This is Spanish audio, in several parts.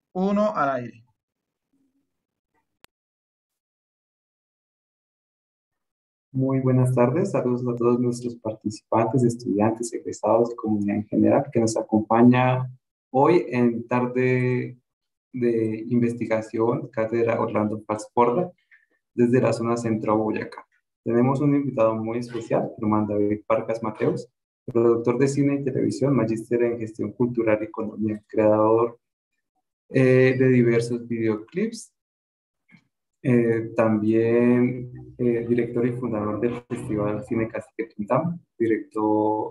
Uno al aire. Muy buenas tardes, saludos a todos nuestros participantes, estudiantes, egresados y comunidad en general que nos acompaña hoy en tarde de investigación, Cátedra Orlando Paz Porta, desde la zona centro Boyacá. Tenemos un invitado muy especial, Germán David Vargas Mateos, productor de cine y televisión, magíster en gestión cultural y economía, creador de diversos videoclips, también director y fundador del Festival Cine Cacique Quintana, director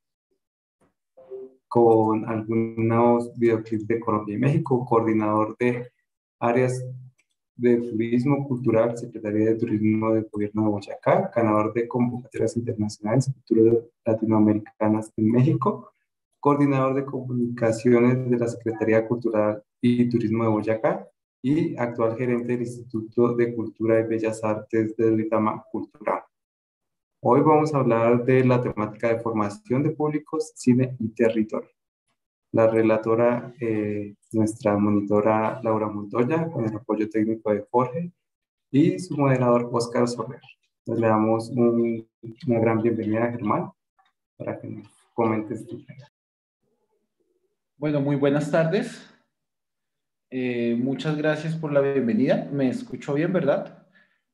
con algunos videoclips de Colombia y México, coordinador de áreas de turismo cultural, Secretaría de Turismo del Gobierno de Boyacá, ganador de convocatorias internacionales y culturas latinoamericanas en México, coordinador de comunicaciones de la Secretaría Cultural y Turismo de Boyacá y actual gerente del Instituto de Cultura y Bellas Artes de Duitama Cultural. Hoy vamos a hablar de la temática de formación de públicos, cine y territorio. La relatora, nuestra monitora Laura Montoya, con el apoyo técnico de Jorge, y su moderador Oscar Soler. Le damos una gran bienvenida a Germán para que nos comentes tu tema. Bueno, muy buenas tardes. Muchas gracias por la bienvenida. Me escucho bien, ¿verdad?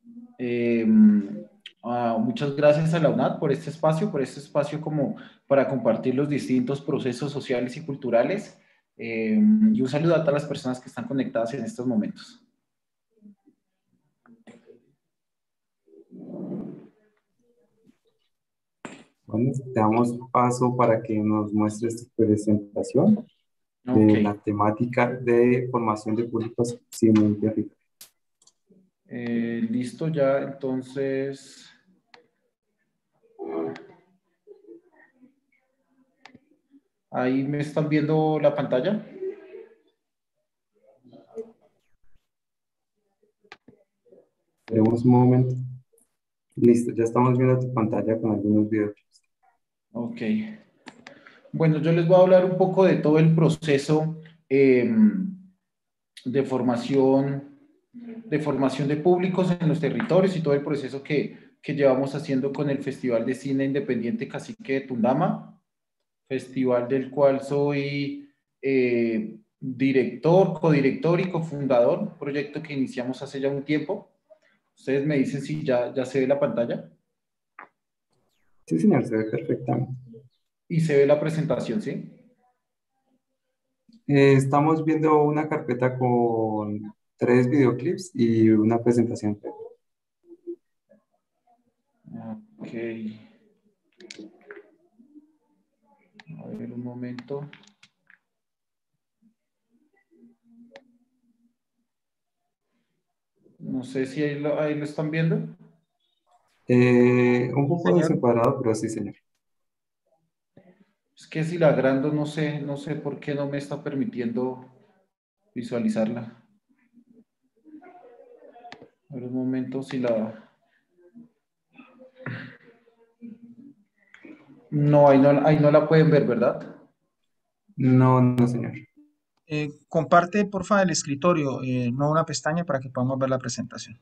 Muchas gracias a la UNAD por este espacio como para compartir los distintos procesos sociales y culturales. Y un saludo a todas las personas que están conectadas en estos momentos. Bueno, te damos paso para que nos muestres tu presentación de la temática de formación de públicos cine y territorio. Listo ya, entonces. Ahí me están viendo la pantalla. Esperemos un momento. Listo, ya estamos viendo tu pantalla con algunos videos. Ok. Bueno, yo les voy a hablar un poco de todo el proceso de formación de públicos en los territorios y todo el proceso que llevamos haciendo con el Festival de Cine Independiente Cacique de Tundama, festival del cual soy director, codirector y cofundador, un proyecto que iniciamos hace ya un tiempo. Ustedes me dicen si ya se ve la pantalla. Sí, señor, se ve perfectamente. Y se ve la presentación, ¿sí? Estamos viendo una carpeta con 3 videoclips y una presentación. Ok. A ver, un momento. No sé si ahí lo están viendo. Un poco Señor. desencuadrado, pero sí, señor. Es que si la agrando, no sé por qué no me está permitiendo visualizarla. A ver, un momento, si la... No, ahí no la pueden ver, ¿verdad? No, no, señor. Comparte, porfa, el escritorio, no una pestaña para que podamos ver la presentación.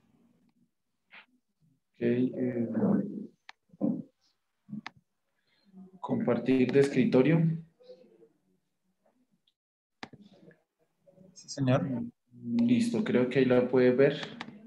Ok, compartir de escritorio. Sí, señor. Listo, creo que ahí la puede ver.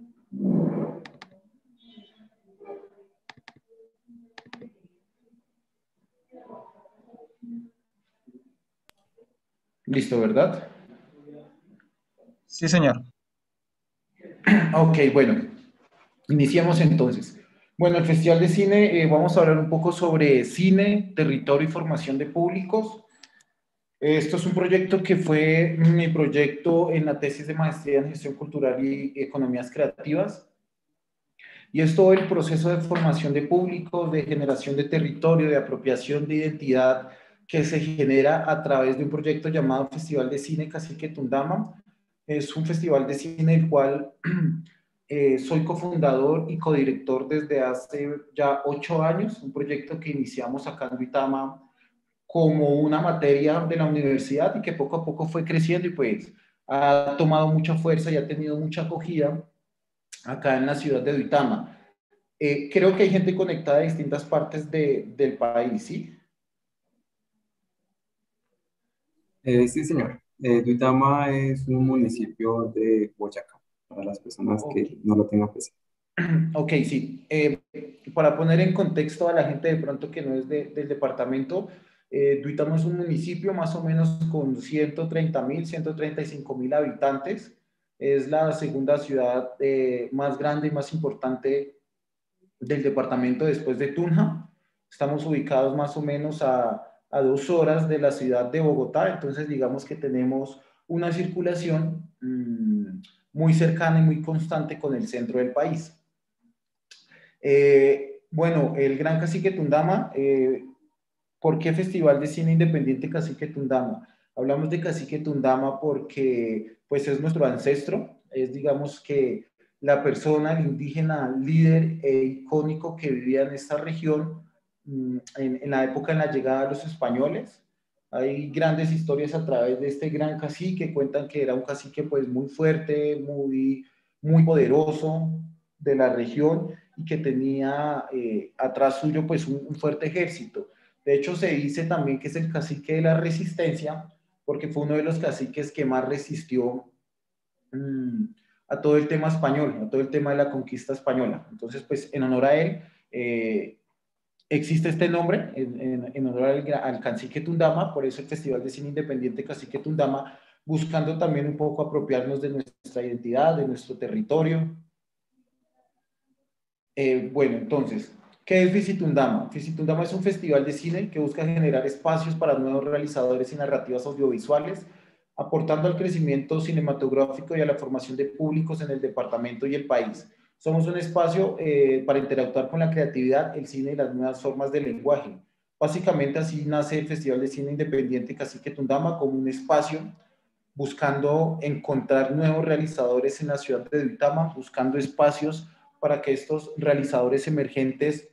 Listo, ¿verdad? Sí, señor. Ok, bueno, iniciemos entonces. Bueno, el Festival de Cine, vamos a hablar un poco sobre cine, territorio y formación de públicos. Esto es un proyecto que fue mi proyecto en la tesis de maestría en gestión cultural y economías creativas. Y es todo el proceso de formación de públicos, de generación de territorio, de apropiación de identidad que se genera a través de un proyecto llamado Festival de Cine Cacique Tundama. Es un festival de cine el cual soy cofundador y codirector desde hace ya 8 años, un proyecto que iniciamos acá en Duitama como una materia de la universidad y que poco a poco fue creciendo y pues ha tomado mucha fuerza y ha tenido mucha acogida acá en la ciudad de Duitama. Creo que hay gente conectada de distintas partes del país, ¿sí? Sí, señor. Duitama es un municipio de Boyacá, para las personas Ok, que no lo tengan presente. ok, sí. Para poner en contexto a la gente de pronto que no es del departamento, Duitama es un municipio más o menos con 130.000, 135.000 habitantes. Es la segunda ciudad más grande y más importante del departamento después de Tunja. Estamos ubicados más o menos a 2 horas de la ciudad de Bogotá, entonces digamos que tenemos una circulación muy cercana y muy constante con el centro del país. Bueno, el Gran Cacique Tundama, ¿por qué Festival de Cine Independiente Cacique Tundama? Hablamos de Cacique Tundama porque pues es nuestro ancestro, es digamos que la persona, el indígena líder e icónico que vivía en esta región en la época de la llegada de los españoles. Hay grandes historias a través de este gran cacique, cuentan que era un cacique pues muy fuerte, muy poderoso de la región y que tenía atrás suyo pues un fuerte ejército. De hecho, se dice también que es el cacique de la resistencia, porque fue uno de los caciques que más resistió mmm, a todo el tema español, a todo el tema de la conquista española. Entonces, pues en honor a él, existe este nombre, en honor al cacique Tundama, por eso el Festival de Cine Independiente Cacique Tundama, buscando también un poco apropiarnos de nuestra identidad, de nuestro territorio. Bueno, entonces, ¿qué es Visitundama? Visitundama es un festival de cine que busca generar espacios para nuevos realizadores y narrativas audiovisuales, aportando al crecimiento cinematográfico y a la formación de públicos en el departamento y el país. Somos un espacio para interactuar con la creatividad, el cine y las nuevas formas de lenguaje. Básicamente así nace el Festival de Cine Independiente Cacique Tundama como un espacio buscando encontrar nuevos realizadores en la ciudad de Duitama, buscando espacios para que estos realizadores emergentes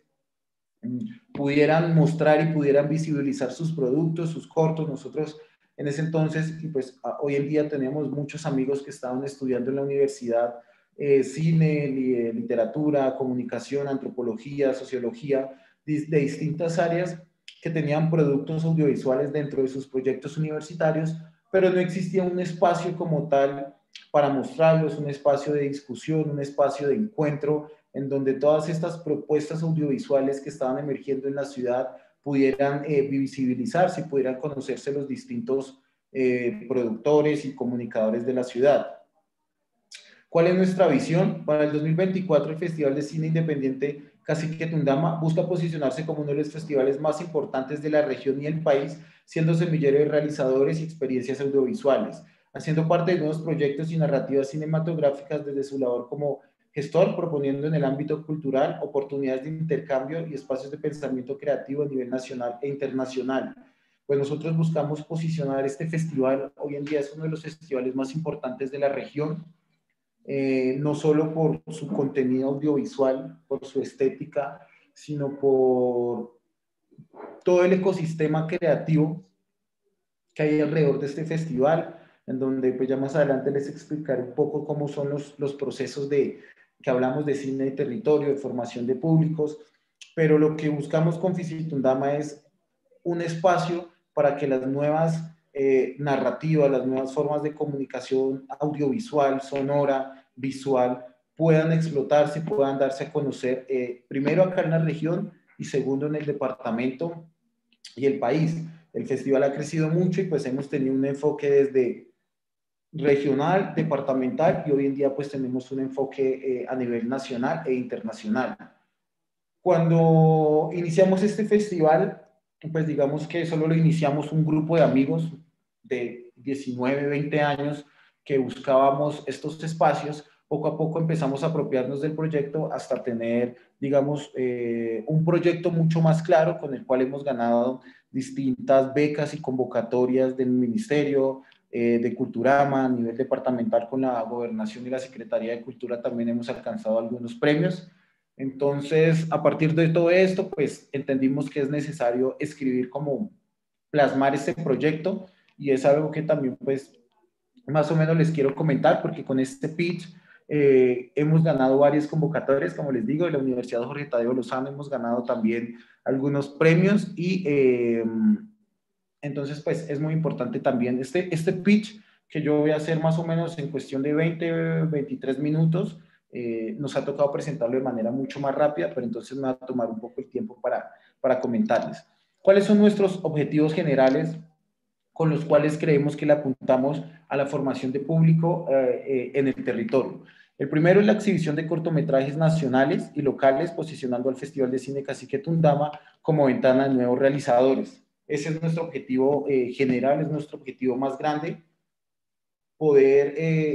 pudieran mostrar y pudieran visibilizar sus productos, sus cortos. Nosotros en ese entonces, y pues hoy en día tenemos muchos amigos que estaban estudiando en la universidad cine, literatura, comunicación, antropología, sociología, de distintas áreas que tenían productos audiovisuales dentro de sus proyectos universitarios, pero no existía un espacio como tal para mostrarlos, un espacio de discusión, un espacio de encuentro en donde todas estas propuestas audiovisuales que estaban emergiendo en la ciudad pudieran visibilizarse y pudieran conocerse los distintos productores y comunicadores de la ciudad. ¿Cuál es nuestra visión? Para el 2024, el Festival de Cine Independiente Cacique Tundama busca posicionarse como uno de los festivales más importantes de la región y el país, siendo semillero de realizadores y experiencias audiovisuales, haciendo parte de nuevos proyectos y narrativas cinematográficas desde su labor como gestor, proponiendo en el ámbito cultural oportunidades de intercambio y espacios de pensamiento creativo a nivel nacional e internacional. Pues nosotros buscamos posicionar este festival, hoy en día es uno de los festivales más importantes de la región, no solo por su contenido audiovisual, por su estética, sino por todo el ecosistema creativo que hay alrededor de este festival, en donde pues ya más adelante les explicaré un poco cómo son los procesos que hablamos de cine de territorio, de formación de públicos, pero lo que buscamos con Visitundama es un espacio para que las nuevas narrativas, las nuevas formas de comunicación audiovisual, sonora, visual, puedan explotarse, puedan darse a conocer, primero acá en la región y segundo en el departamento y el país. El festival ha crecido mucho y pues hemos tenido un enfoque desde regional, departamental y hoy en día pues tenemos un enfoque a nivel nacional e internacional. Cuando iniciamos este festival, pues digamos que solo lo iniciamos un grupo de amigos de 19, 20 años que buscábamos estos espacios. Poco a poco empezamos a apropiarnos del proyecto hasta tener, digamos, un proyecto mucho más claro con el cual hemos ganado distintas becas y convocatorias del Ministerio de Culturama a nivel departamental con la Gobernación y la Secretaría de Cultura también hemos alcanzado algunos premios. Entonces, a partir de todo esto, pues entendimos que es necesario escribir como plasmar este proyecto y es algo que también pues más o menos les quiero comentar, porque con este pitch hemos ganado varias convocatorias, como les digo, de la Universidad Jorge Tadeo Lozano hemos ganado también algunos premios y entonces pues es muy importante también este pitch que yo voy a hacer más o menos en cuestión de 23 minutos. Nos ha tocado presentarlo de manera mucho más rápida, pero entonces me va a tomar un poco el tiempo para comentarles. ¿Cuáles son nuestros objetivos generales con los cuales creemos que le apuntamos a la formación de público en el territorio? El primero es la exhibición de cortometrajes nacionales y locales, posicionando al Festival de Cine Cacique Tundama como ventana de nuevos realizadores. Ese es nuestro objetivo general, es nuestro objetivo más grande, poder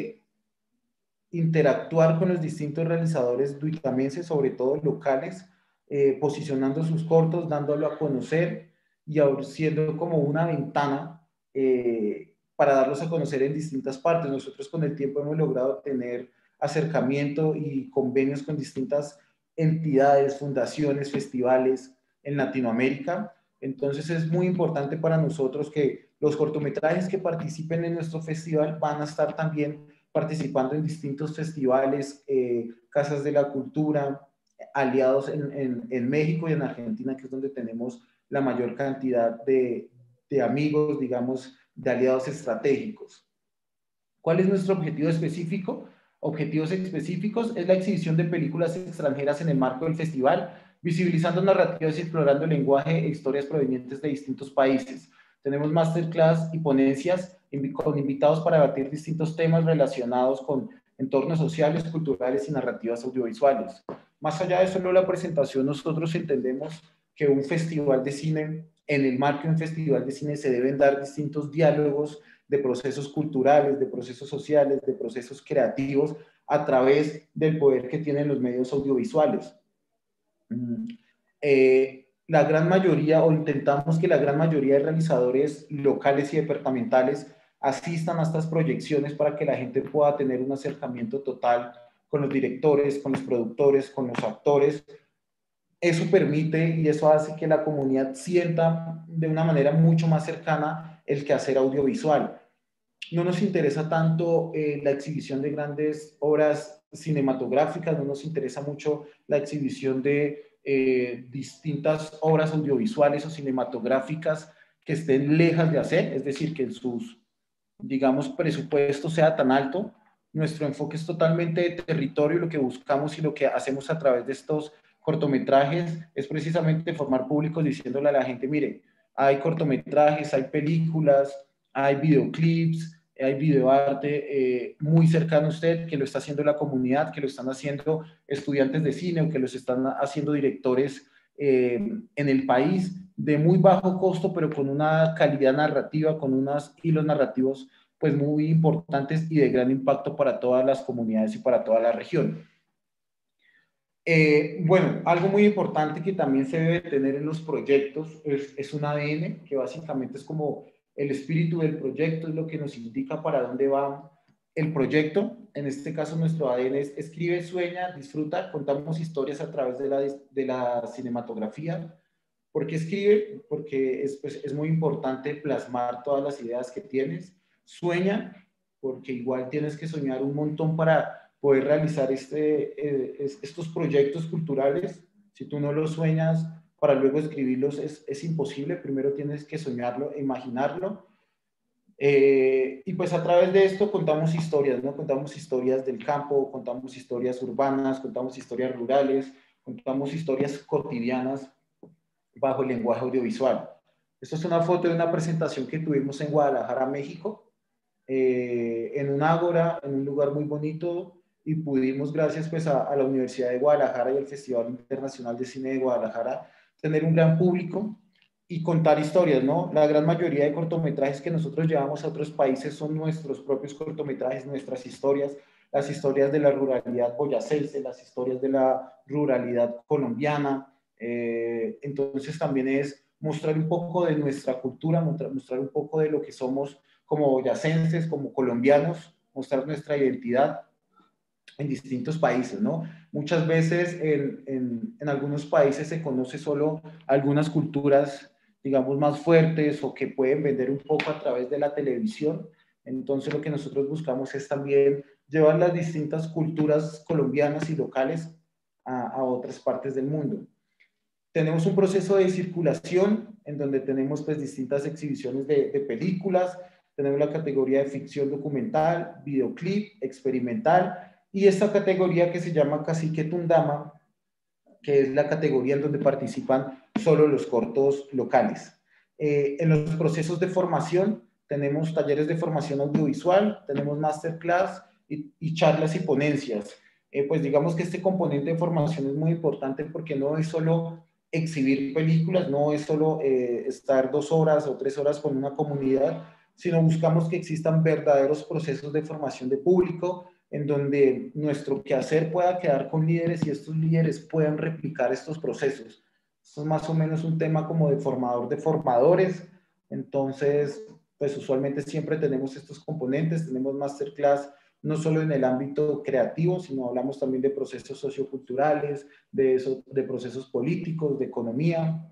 interactuar con los distintos realizadores duitamenses, sobre todo locales, posicionando sus cortos, dándolo a conocer y siendo como una ventana para darlos a conocer en distintas partes. Nosotros con el tiempo hemos logrado tener acercamiento y convenios con distintas entidades, fundaciones, festivales en Latinoamérica. Entonces es muy importante para nosotros que los cortometrajes que participen en nuestro festival van a estar también participando en distintos festivales, casas de la cultura, aliados en México y en Argentina, que es donde tenemos la mayor cantidad de amigos, digamos, de aliados estratégicos. ¿Cuál es nuestro objetivo específico? Objetivos específicos es la exhibición de películas extranjeras en el marco del festival, visibilizando narrativas y explorando el lenguaje e historias provenientes de distintos países. Tenemos masterclass y ponencias con invitados para debatir distintos temas relacionados con entornos sociales, culturales y narrativas audiovisuales. Más allá de solo la presentación, nosotros entendemos que un festival de cine, en el marco de un festival de cine se deben dar distintos diálogos de procesos culturales, de procesos sociales, de procesos creativos a través del poder que tienen los medios audiovisuales. La gran mayoría, o intentamos que la gran mayoría de realizadores locales y departamentales asistan a estas proyecciones para que la gente pueda tener un acercamiento total con los directores, con los productores, con los actores. Eso permite y eso hace que la comunidad sienta de una manera mucho más cercana el quehacer audiovisual. No nos interesa tanto la exhibición de grandes obras cinematográficas, no nos interesa mucho la exhibición de distintas obras audiovisuales o cinematográficas que estén lejas de hacer, es decir, que en sus, digamos, presupuesto sea tan alto. Nuestro enfoque es totalmente de territorio, lo que buscamos y lo que hacemos a través de estos cortometrajes es precisamente formar públicos diciéndole a la gente, mire, hay cortometrajes, hay películas, hay videoclips, hay videoarte muy cercano a usted, que lo está haciendo la comunidad, que lo están haciendo estudiantes de cine o que los están haciendo directores en el país de muy bajo costo, pero con una calidad narrativa, con unos hilos narrativos pues muy importantes y de gran impacto para todas las comunidades y para toda la región. Bueno, algo muy importante que también se debe tener en los proyectos es un ADN, que básicamente es como el espíritu del proyecto, es lo que nos indica para dónde va el proyecto. En este caso, nuestro ADN es escribe, sueña, disfruta, contamos historias a través de la cinematografía. ¿Por qué escribe? Porque pues, es muy importante plasmar todas las ideas que tienes. Sueña, porque igual tienes que soñar un montón para poder realizar estos proyectos culturales. Si tú no los sueñas, para luego escribirlos es imposible. Primero tienes que soñarlo, imaginarlo. Y pues a través de esto contamos historias, ¿no? Contamos historias del campo, contamos historias urbanas, contamos historias rurales, contamos historias cotidianas bajo el lenguaje audiovisual. Esto es una foto de una presentación que tuvimos en Guadalajara, México, en un ágora, en un lugar muy bonito, y pudimos, gracias pues a la Universidad de Guadalajara y al Festival Internacional de Cine de Guadalajara, tener un gran público y contar historias, ¿no? La gran mayoría de cortometrajes que nosotros llevamos a otros países son nuestros propios cortometrajes, nuestras historias, las historias de la ruralidad boyacense, las historias de la ruralidad colombiana. Entonces también es mostrar un poco de nuestra cultura, mostrar un poco de lo que somos como boyacenses, como colombianos, mostrar nuestra identidad en distintos países, ¿no? Muchas veces en algunos países se conoce solo algunas culturas, digamos, más fuertes o que pueden vender un poco a través de la televisión, Entonces lo que nosotros buscamos es también llevar las distintas culturas colombianas y locales a otras partes del mundo. Tenemos un proceso de circulación en donde tenemos pues distintas exhibiciones de películas, tenemos la categoría de ficción documental, videoclip, experimental, y esta categoría que se llama Cacique Tundama, que es la categoría en donde participan solo los cortos locales. En los procesos de formación tenemos talleres de formación audiovisual, tenemos masterclass y charlas y ponencias. Pues digamos que este componente de formación es muy importante porque no es solo exhibir películas, no es solo estar 2 horas o 3 horas con una comunidad, sino buscamos que existan verdaderos procesos de formación de público, en donde nuestro quehacer pueda quedar con líderes y estos líderes puedan replicar estos procesos. Esto es más o menos un tema como de formador de formadores. Entonces, pues usualmente siempre tenemos estos componentes, tenemos masterclass no solo en el ámbito creativo, sino hablamos también de procesos socioculturales, de procesos políticos, de economía.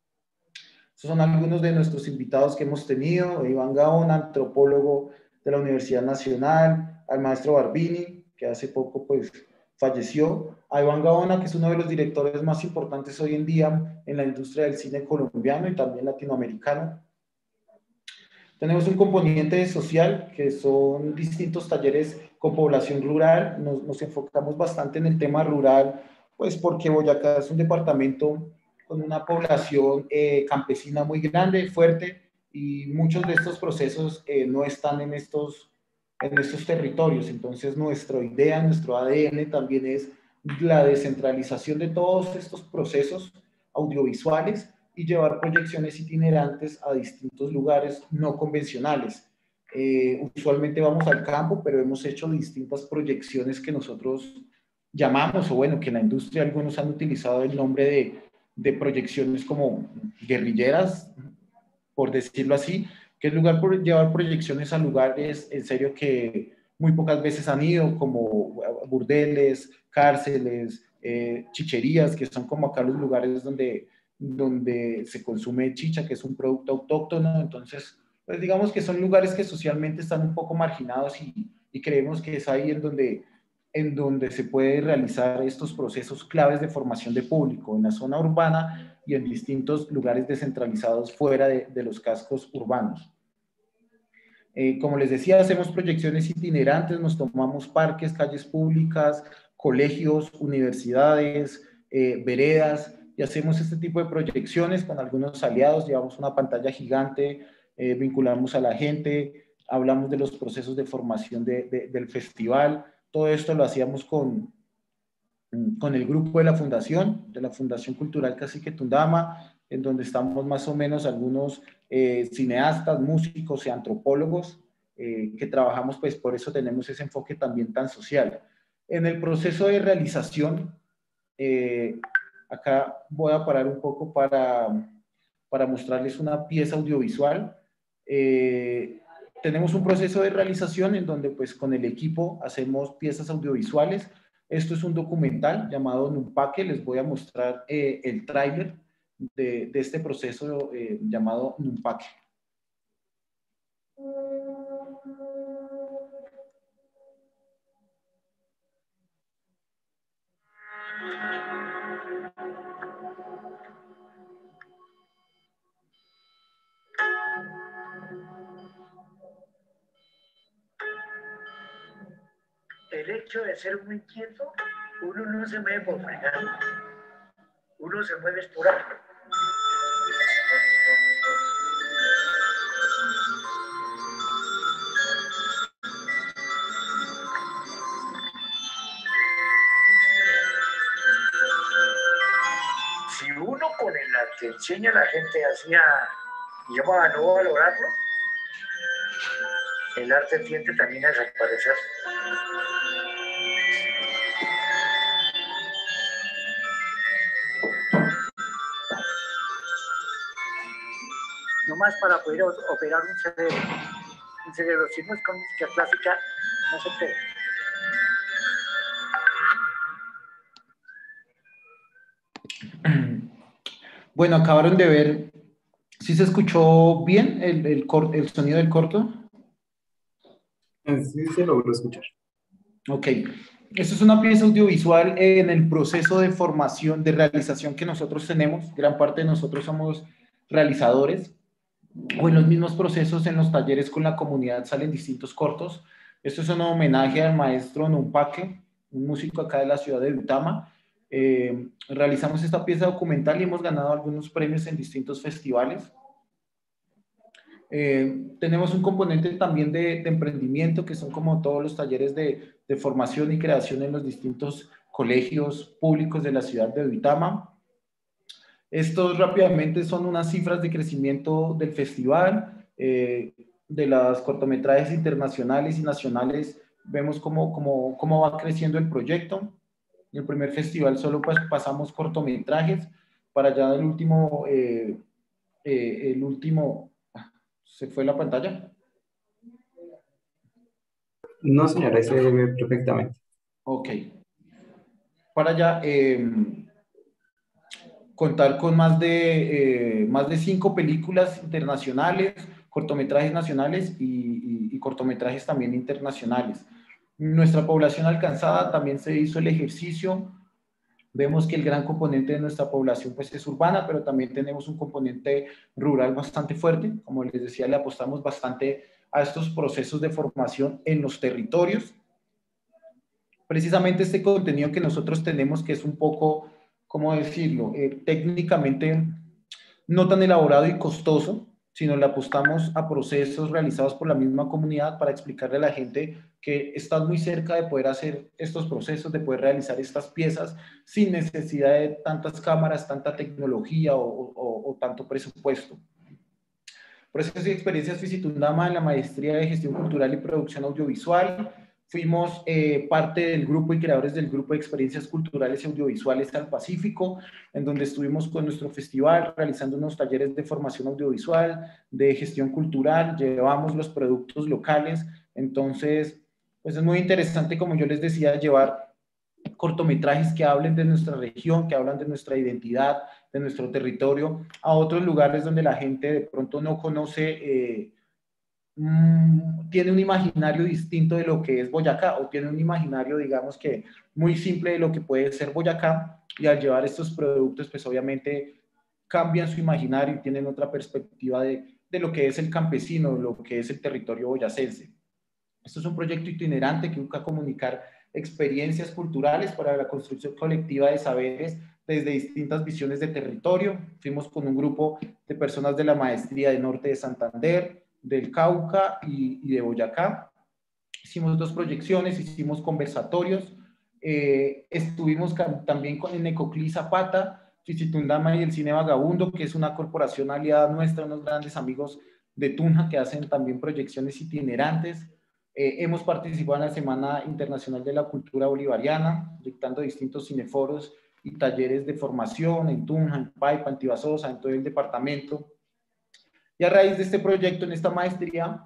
Estos son algunos de nuestros invitados que hemos tenido: Iván Gaona, antropólogo de la Universidad Nacional; al maestro Barbini, que hace poco pues falleció; a Iván Gaona, que es uno de los directores más importantes hoy en día en la industria del cine colombiano y también latinoamericano. Tenemos un componente social, que son distintos talleres con población rural. Nos enfocamos bastante en el tema rural, pues porque Boyacá es un departamento con una población campesina muy grande, fuerte, y muchos de estos procesos no están en estos territorios. Entonces, nuestra idea, nuestro ADN también es la descentralización de todos estos procesos audiovisuales y llevar proyecciones itinerantes a distintos lugares no convencionales. Usualmente vamos al campo, pero hemos hecho distintas proyecciones que nosotros llamamos, o bueno, que en la industria algunos han utilizado el nombre de proyecciones como guerrilleras, por decirlo así, que es llevar proyecciones a lugares en serio que muy pocas veces han ido, como burdeles, cárceles, chicherías, que son como acá los lugares donde se consume chicha, que es un producto autóctono. Entonces, pues digamos que son lugares que socialmente están un poco marginados y creemos que es ahí en donde se puede realizar estos procesos claves de formación de público, en la zona urbana y en distintos lugares descentralizados fuera de los cascos urbanos. Como les decía, hacemos proyecciones itinerantes, nos tomamos parques, calles públicas, colegios, universidades, veredas, y hacemos este tipo de proyecciones con algunos aliados. Llevamos una pantalla gigante, vinculamos a la gente, hablamos de los procesos de formación del festival. Todo esto lo hacíamos con el grupo de la Fundación Cultural Cacique Tundama, en donde estamos más o menos algunos cineastas, músicos y antropólogos que trabajamos, pues por eso tenemos ese enfoque también tan social. En el proceso de realización, acá voy a parar un poco para mostrarles una pieza audiovisual. Tenemos un proceso de realización en donde pues con el equipo hacemos piezas audiovisuales. Esto es un documental llamado Numpaque. Les voy a mostrar el tráiler de este proceso llamado Numpaque. El hecho de ser muy inquieto, uno no se mueve por frenar, uno se mueve por algo. Si uno con el arte enseña a la gente así a no valorarlo, el arte tiende también a desaparecer. No más para poder operar un cerebro, si no es con música clásica, no se puede. Bueno, acabaron de ver, ¿sí se escuchó bien el sonido del corto? Sí, se logró escuchar. Ok. Esto es una pieza audiovisual en el proceso de formación, de realización que nosotros tenemos. Gran parte de nosotros somos realizadores, o en los mismos procesos, en los talleres con la comunidad salen distintos cortos. Esto es un homenaje al maestro Numpaque, un músico acá de la ciudad de Duitama. Realizamos esta pieza documental y hemos ganado algunos premios en distintos festivales. Tenemos un componente también de emprendimiento, que son como todos los talleres de formación y creación en los distintos colegios públicos de la ciudad de Duitama. Estos rápidamente son unas cifras de crecimiento del festival, de las cortometrajes internacionales y nacionales. Vemos cómo va creciendo el proyecto. En el primer festival solo pasamos cortometrajes, para ya el último, ¿se fue la pantalla? No, señora, se ve perfectamente. Ok. Para ya contar con más de 5 películas internacionales, cortometrajes nacionales y cortometrajes también internacionales. Nuestra población alcanzada también se hizo el ejercicio. Vemos que el gran componente de nuestra población pues es urbana, pero también tenemos un componente rural bastante fuerte. Como les decía, le apostamos bastante a estos procesos de formación en los territorios. Precisamente este contenido que nosotros tenemos, que es un poco, ¿cómo decirlo? Técnicamente no tan elaborado y costoso, sino le apostamos a procesos realizados por la misma comunidad para explicarle a la gente que están muy cerca de poder hacer estos procesos, de poder realizar estas piezas sin necesidad de tantas cámaras, tanta tecnología o tanto presupuesto. Procesos y experiencias Fisitundama en la maestría de gestión cultural y producción audiovisual. Fuimos parte del grupo y creadores del grupo de experiencias culturales y audiovisuales al Pacífico, en donde estuvimos con nuestro festival realizando unos talleres de formación audiovisual, de gestión cultural, llevamos los productos locales. Entonces, pues es muy interesante, como yo les decía, llevar cortometrajes que hablen de nuestra región, que hablan de nuestra identidad, de nuestro territorio, a otros lugares donde la gente de pronto no conoce, tiene un imaginario distinto de lo que es Boyacá, o tiene un imaginario, digamos que muy simple de lo que puede ser Boyacá, y al llevar estos productos, pues obviamente cambian su imaginario y tienen otra perspectiva de lo que es el campesino, lo que es el territorio boyacense. Esto es un proyecto itinerante que busca comunicar experiencias culturales para la construcción colectiva de saberes desde distintas visiones de territorio. Fuimos con un grupo de personas de la maestría de Norte de Santander, del Cauca y de Boyacá. Hicimos 2 proyecciones, hicimos conversatorios, estuvimos también en Ecoclí Zapata, Fisitundama y el Cine Vagabundo, que es una corporación aliada nuestra, unos grandes amigos de Tunja que hacen también proyecciones itinerantes. Hemos participado en la Semana Internacional de la Cultura Bolivariana, dictando distintos cineforos y talleres de formación en Tunja, en Paipa, en Tibasosa, en todo el departamento. Y a raíz de este proyecto, en esta maestría,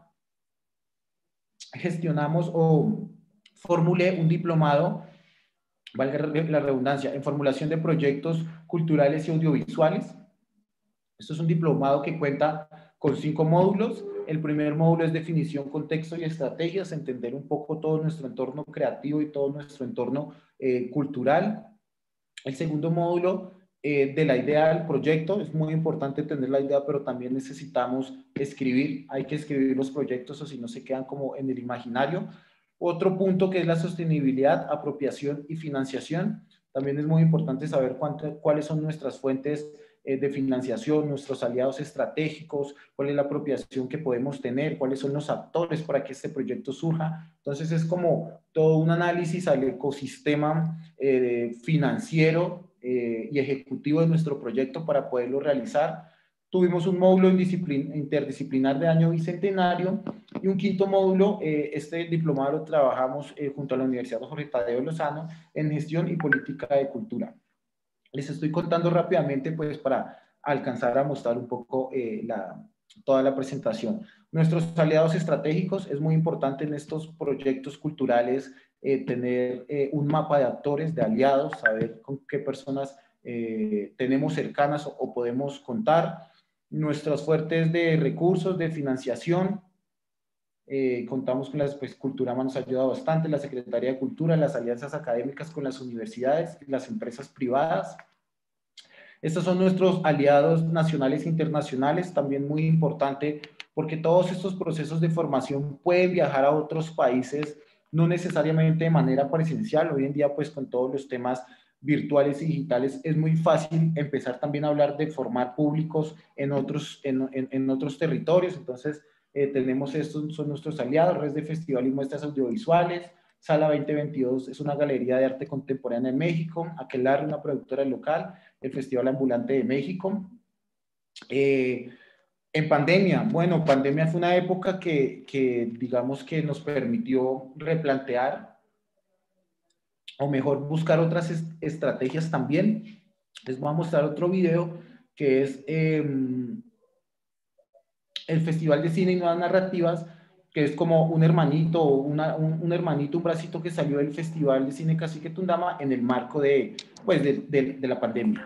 gestionamos o formulé un diplomado, valga la redundancia, en formulación de proyectos culturales y audiovisuales. Esto es un diplomado que cuenta con 5 módulos. El primer módulo es definición, contexto y estrategias, entender un poco todo nuestro entorno creativo y todo nuestro entorno cultural. El segundo módulo de la idea del proyecto, es muy importante tener la idea, pero también necesitamos escribir, hay que escribir los proyectos o si no se quedan como en el imaginario. Otro punto que es la sostenibilidad, apropiación y financiación. También es muy importante saber cuáles son nuestras fuentes de financiación, nuestros aliados estratégicos, cuál es la apropiación que podemos tener, cuáles son los actores para que este proyecto surja. Entonces es como todo un análisis al ecosistema financiero y ejecutivo de nuestro proyecto para poderlo realizar. Tuvimos un módulo interdisciplinar de año bicentenario y un quinto módulo, este diplomado lo trabajamos junto a la Universidad Jorge Tadeo Lozano en gestión y política de cultura. Les estoy contando rápidamente pues para alcanzar a mostrar un poco toda la presentación. Nuestros aliados estratégicos, es muy importante en estos proyectos culturales tener un mapa de actores, de aliados, saber con qué personas tenemos cercanas o podemos contar. Nuestras fuentes de recursos, de financiación, Contamos con la pues, Culturama nos ha ayudado bastante, la Secretaría de Cultura, las alianzas académicas con las universidades, las empresas privadas. Estos son nuestros aliados nacionales e internacionales, también muy importante porque todos estos procesos de formación pueden viajar a otros países, no necesariamente de manera presencial. Hoy en día, pues con todos los temas virtuales y digitales, es muy fácil empezar también a hablar de formar públicos en otros territorios. Entonces, tenemos estos, son nuestros aliados, Red de Festival y Muestras Audiovisuales. Sala 2022 es una galería de arte contemporánea en México. Aquelarre, una productora local. El Festival Ambulante de México. En pandemia, bueno, pandemia fue una época que digamos que nos permitió replantear o mejor buscar otras estrategias también. Les voy a mostrar otro video que es el Festival de Cine y Nuevas Narrativas, que es como un hermanito, un hermanito, un bracito que salió del Festival de Cine Cacique Tundama en el marco de, pues, de la pandemia.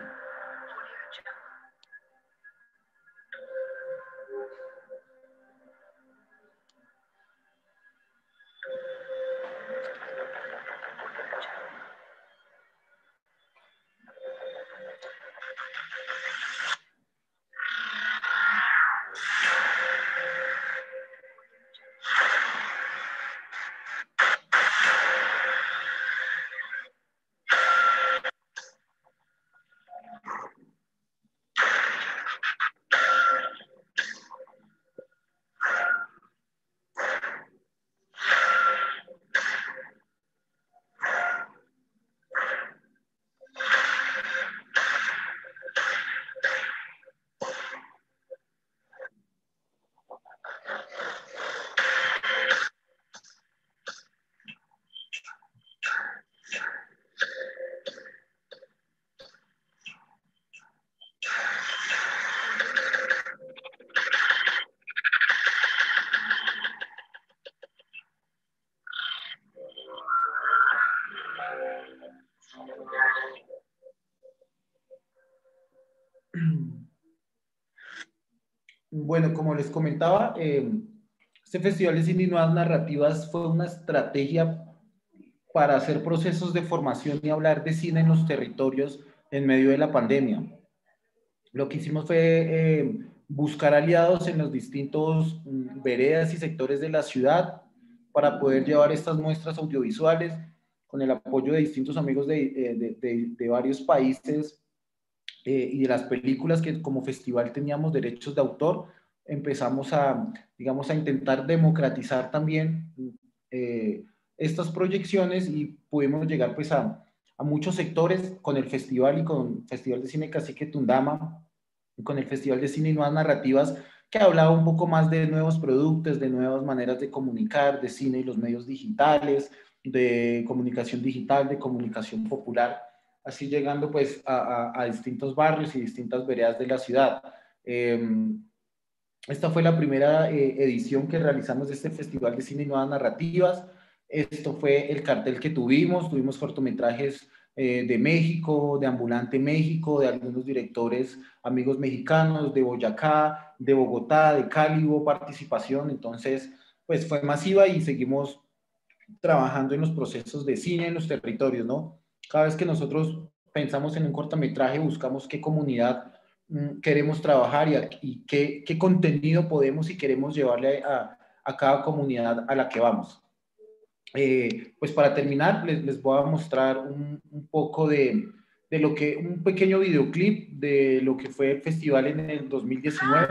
Bueno, como les comentaba, este Festival de Cine y Nuevas Narrativas fue una estrategia para hacer procesos de formación y hablar de cine en los territorios en medio de la pandemia. Lo que hicimos fue buscar aliados en los distintos veredas y sectores de la ciudad para poder llevar estas muestras audiovisuales con el apoyo de distintos amigos de varios países y de las películas que como festival teníamos derechos de autor. Empezamos a, digamos, a intentar democratizar también estas proyecciones y pudimos llegar pues a muchos sectores con el festival y con el Festival de Cine Cacique Tundama, y con el Festival de Cine y Nuevas Narrativas, que hablaba un poco más de nuevos productos, de nuevas maneras de comunicar, de cine y los medios digitales, de comunicación digital, de comunicación popular, así llegando pues a distintos barrios y distintas veredas de la ciudad. Esta fue la primera edición que realizamos de este Festival de Cine y Nuevas Narrativas. Esto fue el cartel que tuvimos cortometrajes de México, de Ambulante México, de algunos directores amigos mexicanos, de Boyacá, de Bogotá, de Cali, hubo participación. Entonces, pues fue masiva y seguimos trabajando en los procesos de cine en los territorios, ¿no? Cada vez que nosotros pensamos en un cortometraje, buscamos qué comunidad queremos trabajar y qué contenido podemos y queremos llevarle a cada comunidad a la que vamos. Pues para terminar, les voy a mostrar un poco de lo que, un pequeño videoclip de lo que fue el festival en el 2019.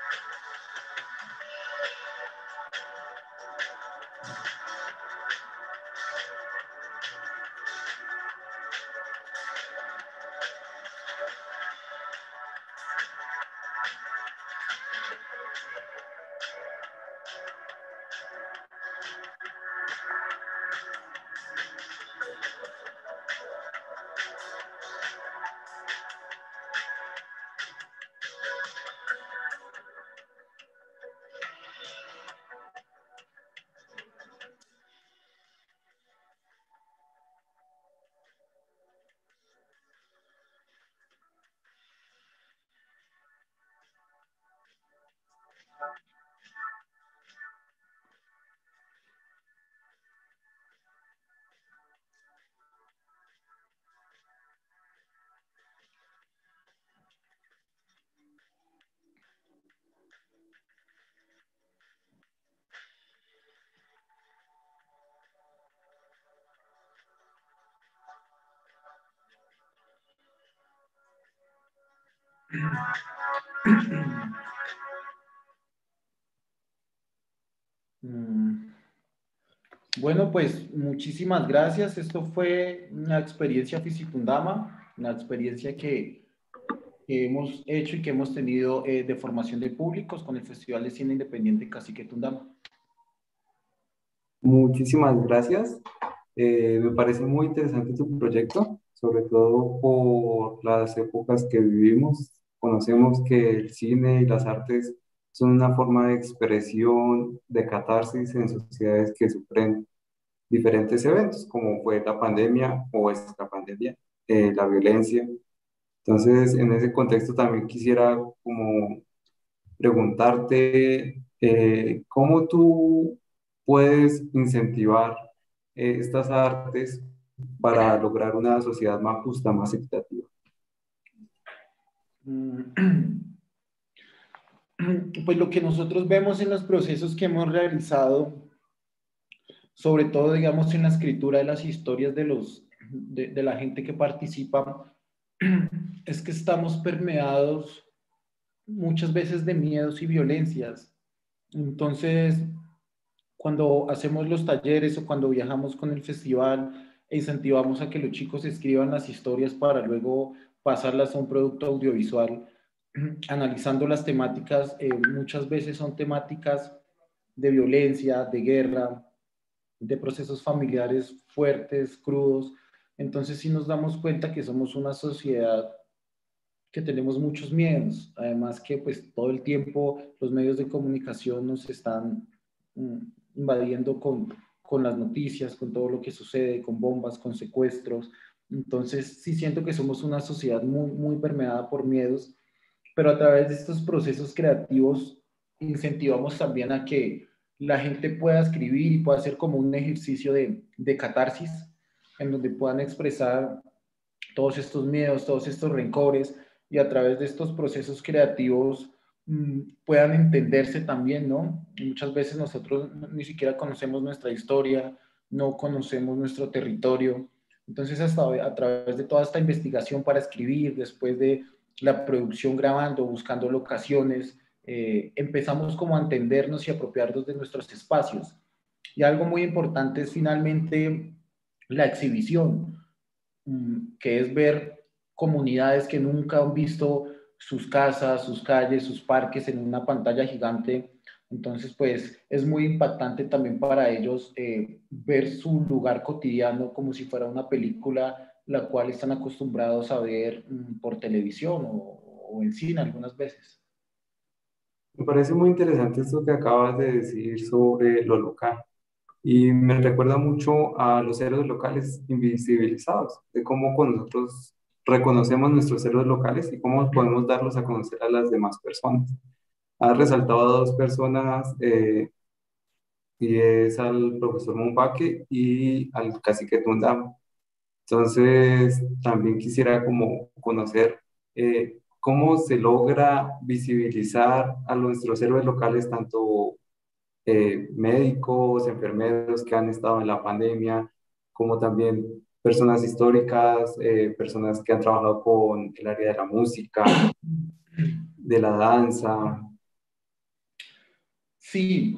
Mm, Bueno, pues muchísimas gracias. Esto fue una experiencia Fisitundama, una experiencia que hemos hecho y que hemos tenido de formación de públicos con el Festival de Cine Independiente Cacique Tundama. Muchísimas gracias. Me parece muy interesante tu proyecto, sobre todo por las épocas que vivimos. Conocemos que el cine y las artes son una forma de expresión, de catarsis en sociedades que sufren diferentes eventos, como fue la pandemia o esta pandemia, la violencia. Entonces, en ese contexto también quisiera como preguntarte cómo tú puedes incentivar estas artes para lograr una sociedad más justa, más equitativa. Pues lo que nosotros vemos en los procesos que hemos realizado, sobre todo, digamos, en la escritura de las historias de la gente que participa, es que estamos permeados muchas veces de miedos y violencias. Entonces, cuando hacemos los talleres o cuando viajamos con el festival e incentivamos a que los chicos escriban las historias para luego pasarlas a un producto audiovisual, analizando las temáticas, muchas veces son temáticas de violencia, de guerra, de procesos familiares fuertes, crudos. Entonces sí nos damos cuenta que somos una sociedad que tenemos muchos miedos, además que pues todo el tiempo los medios de comunicación nos están mm, invadiendo con las noticias, con todo lo que sucede, con bombas, con secuestros. Entonces sí siento que somos una sociedad muy, muy permeada por miedos, pero a través de estos procesos creativos incentivamos también a que la gente pueda escribir y pueda hacer como un ejercicio de catarsis, en donde puedan expresar todos estos miedos, todos estos rencores, y a través de estos procesos creativos puedan entenderse también, ¿no? Y muchas veces nosotros ni siquiera conocemos nuestra historia, no conocemos nuestro territorio. Entonces, hasta a través de toda esta investigación para escribir, después de la producción grabando, buscando locaciones, empezamos como a entendernos y apropiarnos de nuestros espacios. Y algo muy importante es finalmente la exhibición, que es ver comunidades que nunca han visto sus casas, sus calles, sus parques en una pantalla gigante. Entonces, pues es muy impactante también para ellos ver su lugar cotidiano como si fuera una película, la cual están acostumbrados a ver por televisión o en cine algunas veces. Me parece muy interesante esto que acabas de decir sobre lo local. Y me recuerda mucho a los héroes locales invisibilizados, de cómo con nosotros reconocemos nuestros héroes locales y cómo podemos darlos a conocer a las demás personas. Has resaltado a dos personas, y es al profesor Monbaque y al cacique Tundama. Entonces, también quisiera como conocer cómo se logra visibilizar a nuestros héroes locales, tanto médicos, enfermeros que han estado en la pandemia, como también personas históricas, personas que han trabajado con el área de la música, de la danza. Sí,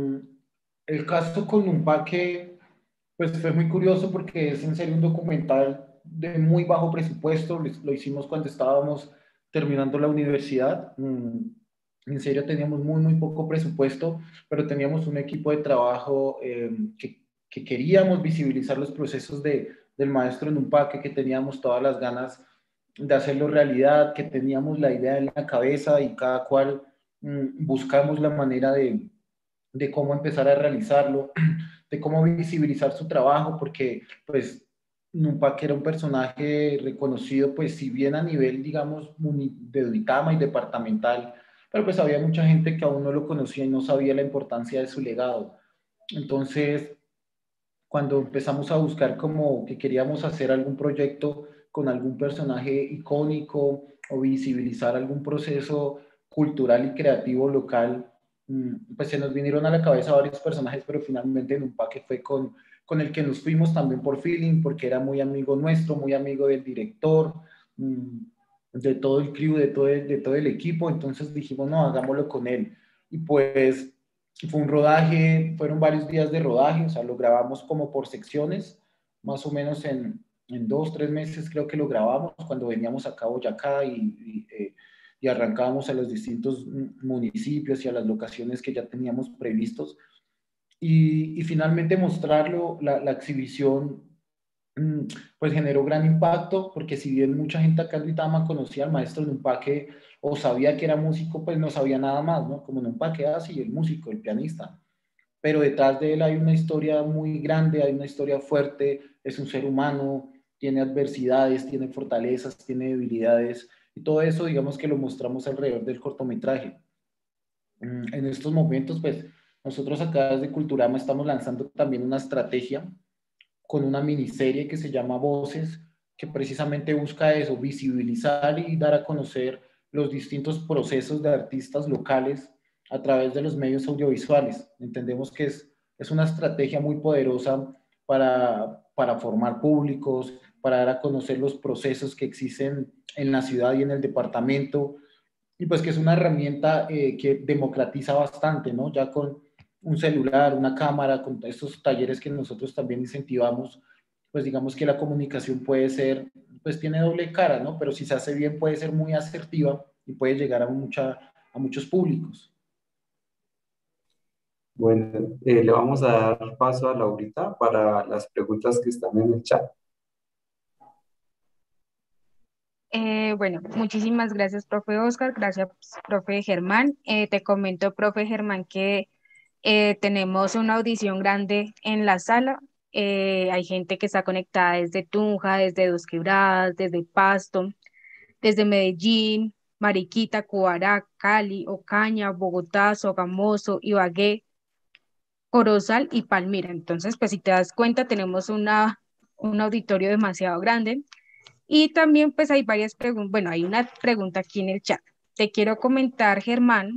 el caso con Numpaque, pues fue muy curioso porque es en serio un documental de muy bajo presupuesto. Lo hicimos cuando estábamos terminando la universidad. En serio teníamos muy, muy poco presupuesto, pero teníamos un equipo de trabajo que queríamos visibilizar los procesos del maestro Numpaque, que teníamos todas las ganas de hacerlo realidad, que teníamos la idea en la cabeza y cada cual buscamos la manera de cómo empezar a realizarlo, de cómo visibilizar su trabajo, porque pues Nupac era un personaje reconocido, pues si bien a nivel, digamos, de Duitama y departamental, pero pues había mucha gente que aún no lo conocía y no sabía la importancia de su legado. Entonces, cuando empezamos a buscar como que queríamos hacer algún proyecto con algún personaje icónico o visibilizar algún proceso cultural y creativo local, pues se nos vinieron a la cabeza varios personajes, pero finalmente en un paque fue con el que nos fuimos también por feeling, porque era muy amigo nuestro, muy amigo del director, de todo el crew, de todo el equipo, entonces dijimos, no, hagámoslo con él. Y pues fue un rodaje, fueron varios días de rodaje, o sea, lo grabamos como por secciones, más o menos en 2, 3 meses creo que lo grabamos cuando veníamos acá a Boyacá y arrancábamos a los distintos municipios y a las locaciones que ya teníamos previstos. Y finalmente mostrarlo, la exhibición, pues generó gran impacto, porque si bien mucha gente acá en Duitama conocía al maestro Numpaque o sabía que era músico, pues no sabía nada más, ¿no? Como Numpaque, así, el músico, el pianista. Pero detrás de él hay una historia muy grande, hay una historia fuerte, es un ser humano, tiene adversidades, tiene fortalezas, tiene debilidades, y todo eso, digamos que lo mostramos alrededor del cortometraje. En estos momentos, pues, nosotros acá desde Culturama estamos lanzando también una estrategia con una miniserie que se llama Voces, que precisamente busca eso, visibilizar y dar a conocer los distintos procesos de artistas locales a través de los medios audiovisuales. Entendemos que es una estrategia muy poderosa para formar públicos, para dar a conocer los procesos que existen en la ciudad y en el departamento, y pues que es una herramienta que democratiza bastante, ¿no? Ya con un celular, una cámara, con estos talleres que nosotros también incentivamos, pues digamos que la comunicación puede ser, pues tiene doble cara, ¿no? Pero si se hace bien puede ser muy asertiva y puede llegar a muchos públicos. Bueno, le vamos a dar paso a Laurita para las preguntas que están en el chat. Bueno, muchísimas gracias, profe Oscar, gracias, profe Germán. Te comento, profe Germán, que tenemos una audición grande en la sala. Hay gente que está conectada desde Tunja, desde Dos Quebradas, desde Pasto, desde Medellín, Mariquita, Cubará, Cali, Ocaña, Bogotá, Sogamoso, Ibagué, Corozal y Palmira. Entonces, pues si te das cuenta, tenemos un auditorio demasiado grande. Y también pues hay varias preguntas, bueno, hay una pregunta aquí en el chat. Te quiero comentar, Germán,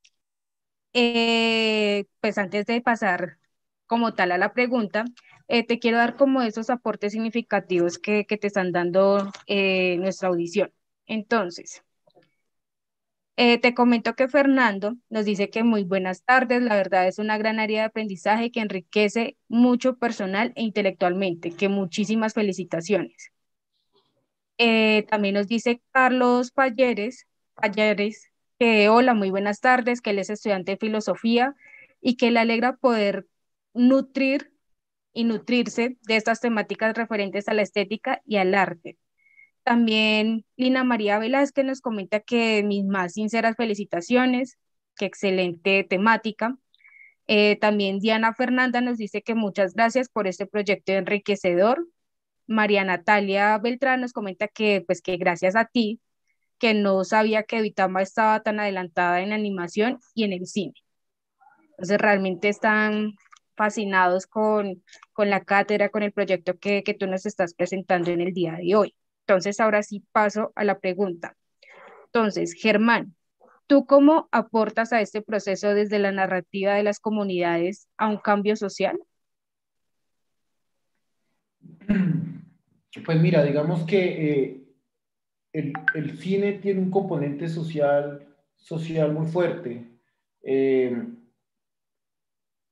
pues antes de pasar como tal a la pregunta, te quiero dar como esos aportes significativos que te están dando nuestra audición. Entonces, te comento que Fernando nos dice que muy buenas tardes, la verdad es una gran área de aprendizaje que enriquece mucho personal e intelectualmente, que muchísimas felicitaciones. También nos dice Carlos Payeres, que hola, muy buenas tardes, que él es estudiante de filosofía y que le alegra poder nutrir y nutrirse de estas temáticas referentes a la estética y al arte. También Lina María Velázquez nos comenta que mis más sinceras felicitaciones, que excelente temática. También Diana Fernanda nos dice que muchas gracias por este proyecto enriquecedor. María Natalia Beltrán nos comenta que, pues, que gracias a ti, que no sabía que Duitama estaba tan adelantada en la animación y en el cine. Entonces, realmente están fascinados con la cátedra, con el proyecto que tú nos estás presentando en el día de hoy. Entonces, ahora sí paso a la pregunta. Entonces, Germán, ¿tú cómo aportas a este proceso desde la narrativa de las comunidades a un cambio social? Pues mira, digamos que el cine tiene un componente social muy fuerte.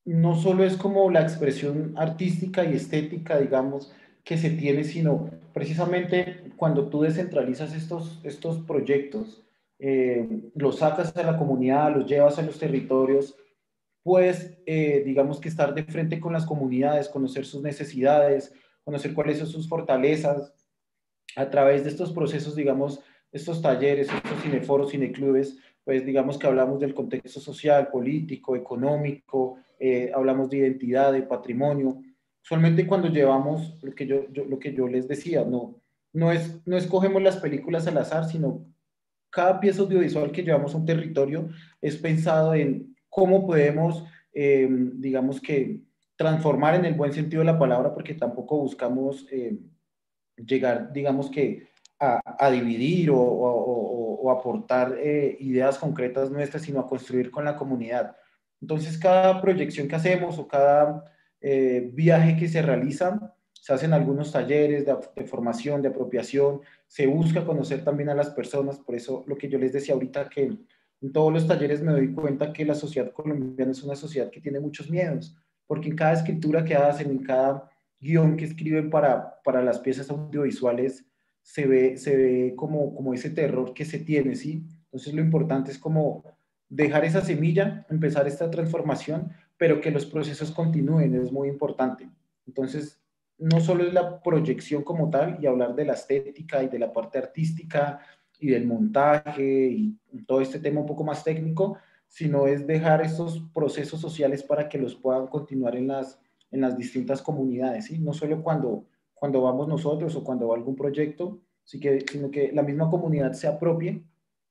no solo es como la expresión artística y estética, digamos, que se tiene, sino precisamente cuando tú descentralizas estos proyectos, los sacas a la comunidad, los llevas a los territorios, pues digamos que estar de frente con las comunidades, conocer sus necesidades, conocer cuáles son sus fortalezas, a través de estos procesos, digamos, estos talleres, estos cineforos, cineclubes, pues digamos que hablamos del contexto social, político, económico, hablamos de identidad, de patrimonio. Usualmente cuando llevamos lo que yo les decía, no escogemos las películas al azar, sino cada pieza audiovisual que llevamos a un territorio es pensado en cómo podemos, digamos que, transformar en el buen sentido de la palabra, porque tampoco buscamos llegar, digamos que, a dividir o aportar ideas concretas nuestras, sino a construir con la comunidad. Entonces, cada proyección que hacemos o cada viaje que se realiza, se hacen algunos talleres de formación, de apropiación, se busca conocer también a las personas, por eso lo que yo les decía ahorita, que en todos los talleres me doy cuenta que la sociedad colombiana es una sociedad que tiene muchos miedos, porque en cada escritura que hacen, en cada guión que escriben para las piezas audiovisuales, se ve como ese terror que se tiene, ¿sí? Entonces lo importante es como dejar esa semilla, empezar esta transformación, pero que los procesos continúen, es muy importante. Entonces, no solo es la proyección como tal y hablar de la estética y de la parte artística y del montaje y todo este tema un poco más técnico, sino es dejar estos procesos sociales para que los puedan continuar en las distintas comunidades, ¿sí? No solo cuando vamos nosotros o cuando va algún proyecto, sino que la misma comunidad se apropie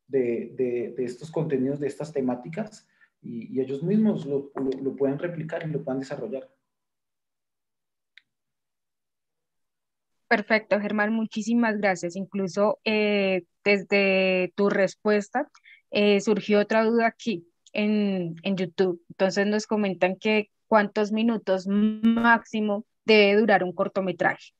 de estos contenidos, de estas temáticas, y ellos mismos lo pueden replicar y lo puedan desarrollar. Perfecto, Germán, muchísimas gracias. Incluso desde tu respuesta surgió otra duda aquí en YouTube. Entonces nos comentan que cuántos minutos máximo debe durar un cortometraje.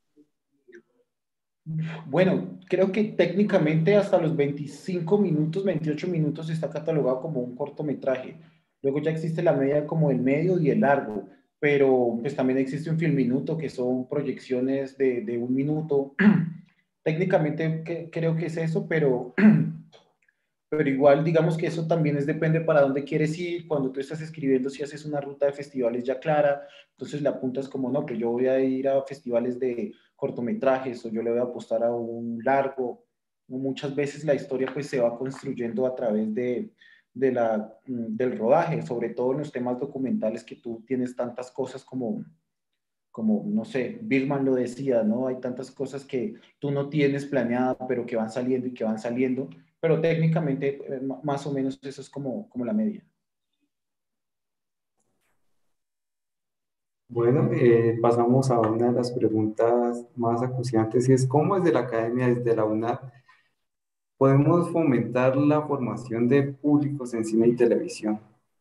Bueno, creo que técnicamente hasta los 25 minutos, 28 minutos está catalogado como un cortometraje. Luego ya existe la media como el medio y el largo, pero pues también existe un filminuto que son proyecciones de un minuto. Técnicamente creo que es eso, pero igual digamos que eso también depende para dónde quieres ir. Cuando tú estás escribiendo, si haces una ruta de festivales ya clara, entonces le apuntas como no, que yo voy a ir a festivales de cortometrajes o yo le voy a apostar a un largo. Muchas veces la historia pues se va construyendo a través del rodaje, sobre todo en los temas documentales que tú tienes tantas cosas como, no sé, Birman lo decía, ¿no? Hay tantas cosas que tú no tienes planeada, pero que van saliendo y que van saliendo, pero técnicamente más o menos eso es como la media. Bueno, pasamos a una de las preguntas más acuciantes y es ¿cómo desde la academia, desde la UNAD, podemos fomentar la formación de públicos en cine y televisión?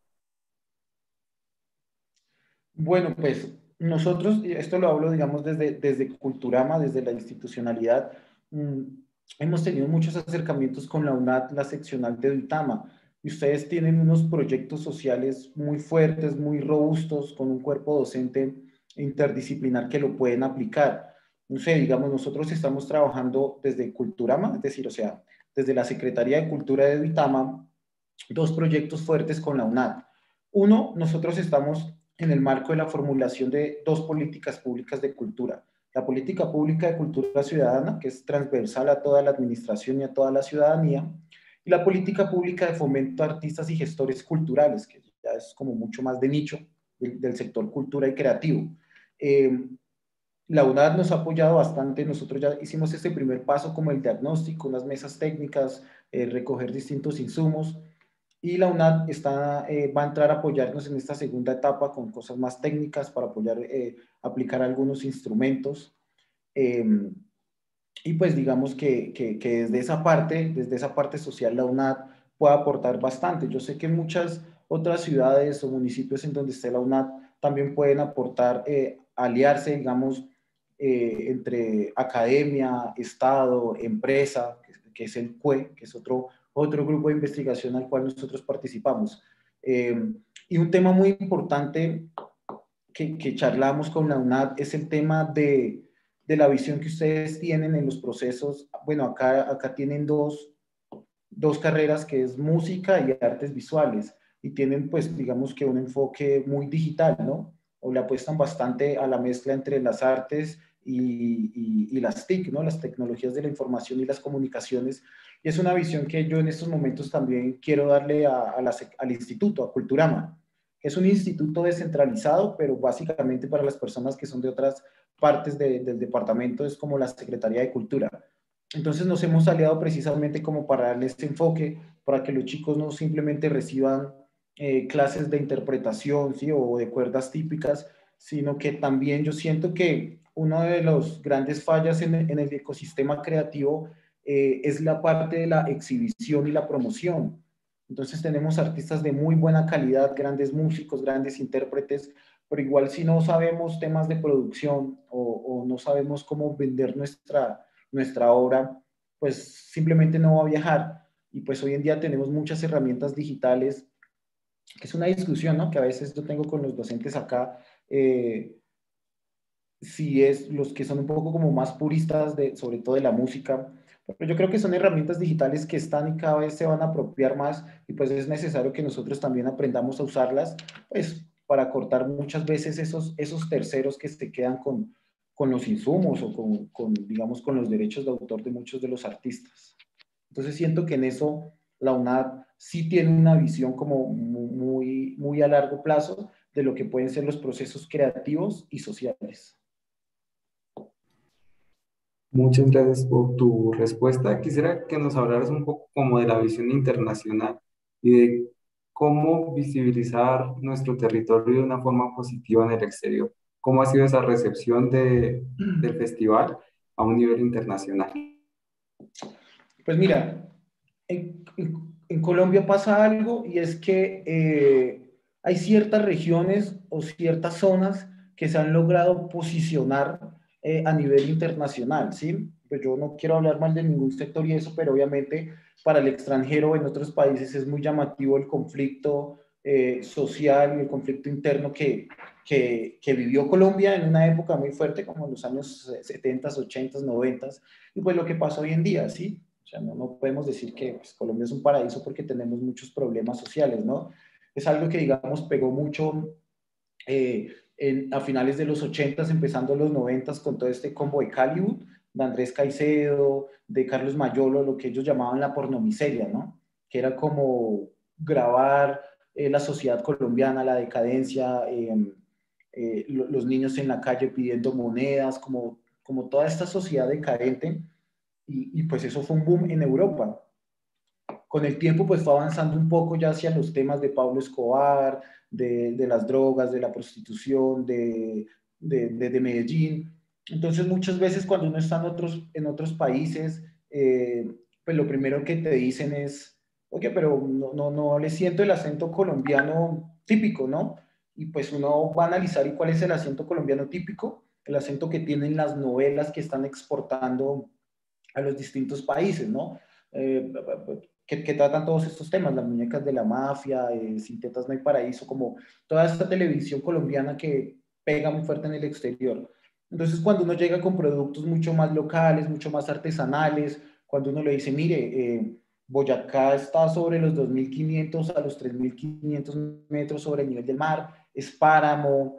Bueno, pues nosotros, y esto lo hablo, digamos, desde Culturama, desde la institucionalidad, mm, hemos tenido muchos acercamientos con la UNAD, la seccional de Duitama, y ustedes tienen unos proyectos sociales muy fuertes, muy robustos, con un cuerpo docente interdisciplinar que lo pueden aplicar. No sé, digamos, nosotros estamos trabajando desde Culturama, es decir, o sea, desde la Secretaría de Cultura de Duitama, dos proyectos fuertes con la UNAD. Uno, nosotros estamos en el marco de la formulación de dos políticas públicas de cultura. La política pública de cultura ciudadana, que es transversal a toda la administración y a toda la ciudadanía, y la política pública de fomento a artistas y gestores culturales, que ya es como mucho más de nicho del sector cultura y creativo. La UNAD nos ha apoyado bastante, nosotros ya hicimos este primer paso como el diagnóstico, unas mesas técnicas, recoger distintos insumos, y la UNAD va a entrar a apoyarnos en esta segunda etapa con cosas más técnicas para apoyar, aplicar algunos instrumentos. Eh, y pues digamos que desde esa parte social, la UNAD puede aportar bastante. Yo sé que muchas otras ciudades o municipios en donde esté la UNAD también pueden aportar, aliarse, digamos, entre academia, Estado, empresa, que es el CUE, que es otro grupo de investigación al cual nosotros participamos. Y un tema muy importante que charlamos con la UNAD es el tema de la visión que ustedes tienen en los procesos. Bueno, acá tienen dos carreras, que es música y artes visuales, y tienen pues digamos que un enfoque muy digital, ¿no? O le apuestan bastante a la mezcla entre las artes y las TIC, ¿no? Las tecnologías de la información y las comunicaciones. Y es una visión que yo en estos momentos también quiero darle al instituto, a Culturama. Es un instituto descentralizado, pero básicamente para las personas que son de otras partes del departamento es como la Secretaría de Cultura. Entonces nos hemos aliado precisamente como para darle este enfoque, para que los chicos no simplemente reciban clases de interpretación, ¿sí? O de cuerdas típicas, sino que también yo siento que una de las grandes fallas en el ecosistema creativo es la parte de la exhibición y la promoción. Entonces tenemos artistas de muy buena calidad, grandes músicos, grandes intérpretes, pero igual si no sabemos temas de producción o no sabemos cómo vender nuestra obra, pues simplemente no va a viajar. Y pues hoy en día tenemos muchas herramientas digitales, que es una discusión, ¿no? Que a veces yo tengo con los docentes acá, si es los que son un poco como más puristas, sobre todo de la música, pero yo creo que son herramientas digitales que están y cada vez se van a apropiar más, y pues es necesario que nosotros también aprendamos a usarlas, pues para cortar muchas veces esos terceros que se quedan con los insumos o digamos, con los derechos de autor de muchos de los artistas. Entonces siento que en eso la UNAD sí tiene una visión como muy, muy a largo plazo de lo que pueden ser los procesos creativos y sociales. Muchas gracias por tu respuesta. Quisiera que nos hablaras un poco como de la visión internacional y de cómo visibilizar nuestro territorio de una forma positiva en el exterior. ¿Cómo ha sido esa recepción del festival a un nivel internacional? Pues mira, en Colombia pasa algo, y es que hay ciertas regiones o ciertas zonas que se han logrado posicionar a nivel internacional, ¿sí? Pues yo no quiero hablar mal de ningún sector y eso, pero obviamente para el extranjero en otros países es muy llamativo el conflicto social y el conflicto interno que vivió Colombia en una época muy fuerte, como en los años 70, 80, 90, y pues lo que pasa hoy en día, ¿sí? O sea, no podemos decir que pues, Colombia es un paraíso porque tenemos muchos problemas sociales, ¿no? Es algo que, digamos, pegó mucho a finales de los 80s, empezando los 90s, con todo este combo de Hollywood, de Andrés Caicedo, de Carlos Mayolo, lo que ellos llamaban la pornomiseria, ¿no? Que era como grabar la sociedad colombiana, la decadencia, los niños en la calle pidiendo monedas, como toda esta sociedad decadente, y pues eso fue un boom en Europa. Con el tiempo pues fue avanzando un poco ya hacia los temas de Pablo Escobar, de las drogas, de la prostitución, de Medellín. Entonces muchas veces cuando uno está en otros países, pues lo primero que te dicen es, oye, pero no le siento el acento colombiano típico, ¿no? Y pues uno va a analizar, ¿y cuál es el acento colombiano típico? El acento que tienen las novelas que están exportando a los distintos países, ¿no? Que tratan todos estos temas, las muñecas de la mafia, Sin tetas no hay paraíso, como toda esta televisión colombiana que pega muy fuerte en el exterior. Entonces, cuando uno llega con productos mucho más locales, mucho más artesanales, cuando uno le dice, mire, Boyacá está sobre los 2.500 a los 3.500 metros sobre el nivel del mar, es páramo,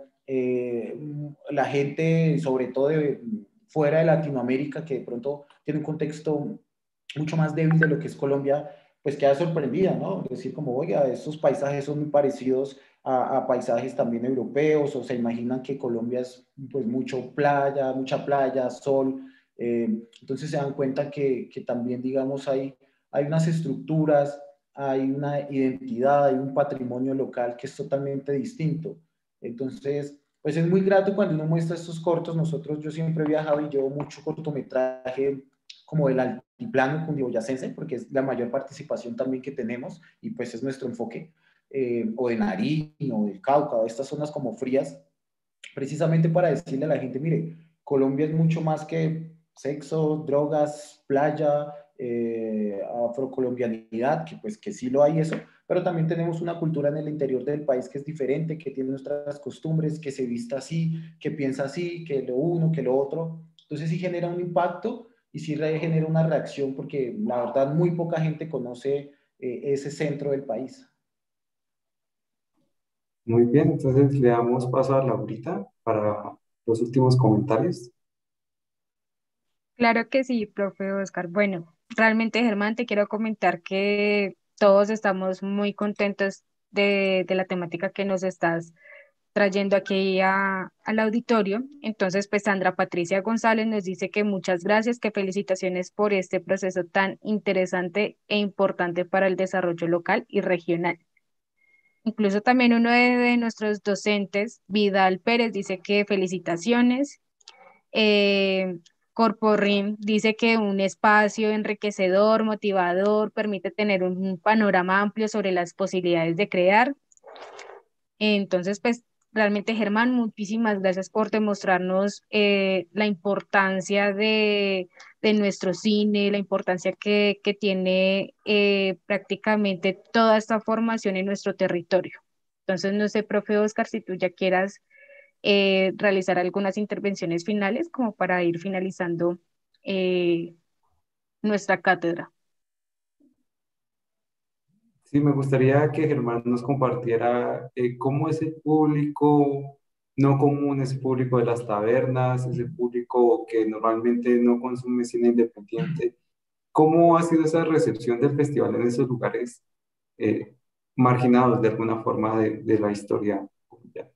la gente, sobre todo fuera de Latinoamérica, que de pronto tiene un contexto mucho más débil de lo que es Colombia, pues queda sorprendida, ¿no? Es decir, como, oiga, estos paisajes son muy parecidos a paisajes también europeos, o se imaginan que Colombia es pues mucha playa, sol, entonces se dan cuenta que también, digamos, hay unas estructuras, hay una identidad, hay un patrimonio local que es totalmente distinto. Entonces, pues es muy grato cuando uno muestra estos cortos. Yo siempre he viajado y llevo mucho cortometraje como del altiplano cundiboyacense, porque es la mayor participación también que tenemos, y pues es nuestro enfoque, o de Nariño, o del Cauca, o estas zonas como frías, precisamente para decirle a la gente, mire, Colombia es mucho más que sexo, drogas, playa, afrocolombianidad, que pues que sí lo hay eso, pero también tenemos una cultura en el interior del país que es diferente, que tiene nuestras costumbres, que se vista así, que piensa así, que lo uno, que lo otro. Entonces sí genera un impacto y sí genera una reacción porque la verdad muy poca gente conoce ese centro del país. Muy bien, entonces le damos paso a Laurita para los últimos comentarios. Claro que sí, profe Oscar. Bueno, realmente, Germán, te quiero comentar que todos estamos muy contentos de la temática que nos estás trayendo aquí al auditorio. Entonces, pues Sandra Patricia González nos dice que muchas gracias, que felicitaciones por este proceso tan interesante e importante para el desarrollo local y regional. Incluso también uno de nuestros docentes, Vidal Pérez, dice que felicitaciones. Eh, Corporrim dice que un espacio enriquecedor, motivador, permite tener un panorama amplio sobre las posibilidades de crear. Entonces, pues realmente, Germán, muchísimas gracias por demostrarnos la importancia de nuestro cine, la importancia que tiene prácticamente toda esta formación en nuestro territorio. Entonces, no sé, profe Oscar, si tú ya quieras realizar algunas intervenciones finales como para ir finalizando eh, nuestra cátedra. Sí, me gustaría que Germán nos compartiera cómo ese público no común, ese público de las tabernas, ese público que normalmente no consume cine independiente, cómo ha sido esa recepción del festival en esos lugares eh, marginados de alguna forma de la historia colombiana.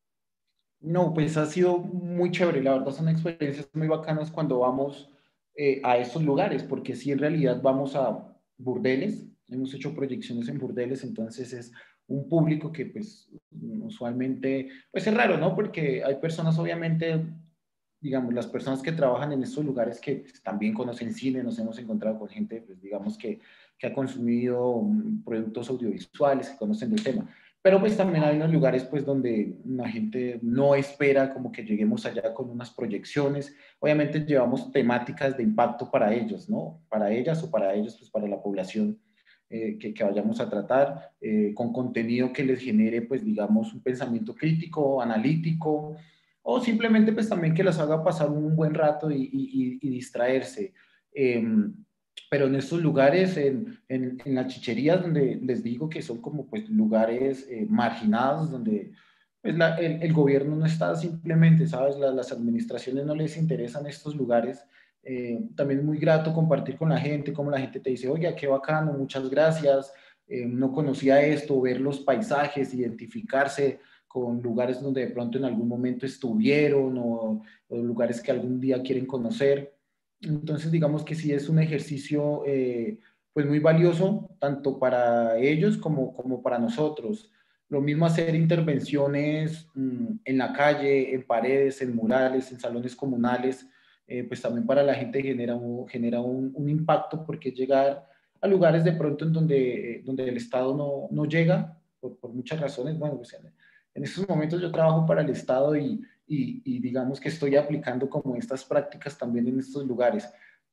No, pues ha sido muy chévere, la verdad son experiencias muy bacanas cuando vamos a estos lugares, porque sí en realidad vamos a burdeles, hemos hecho proyecciones en burdeles, entonces es un público que pues usualmente, pues es raro, ¿no? Porque hay personas obviamente, digamos, las personas que trabajan en estos lugares que pues, también conocen cine, nos hemos encontrado con gente, pues digamos que ha consumido productos audiovisuales, que conocen del tema. Pero pues también hay unos lugares pues donde la gente no espera como que lleguemos allá con unas proyecciones. Obviamente llevamos temáticas de impacto para ellos, ¿no? Para ellas o para ellos, pues para la población que vayamos a tratar, con contenido que les genere pues digamos un pensamiento crítico, analítico, o simplemente pues también que las haga pasar un buen rato y distraerse. Eh, pero en estos lugares, en las chicherías, donde les digo que son como pues lugares marginados, donde pues el gobierno no está simplemente, ¿sabes? Las administraciones no les interesan estos lugares. También es muy grato compartir con la gente, como la gente te dice, oye, qué bacano, muchas gracias, no conocía esto, ver los paisajes, identificarse con lugares donde de pronto en algún momento estuvieron o lugares que algún día quieren conocer. Entonces, digamos que sí es un ejercicio pues muy valioso, tanto para ellos como para nosotros. Lo mismo hacer intervenciones en la calle, en paredes, en murales, en salones comunales, pues también para la gente genera un impacto porque es llegar a lugares de pronto en donde el Estado no llega por muchas razones. Bueno, pues en estos momentos yo trabajo para el Estado y digamos que estoy aplicando como estas prácticas también en estos lugares.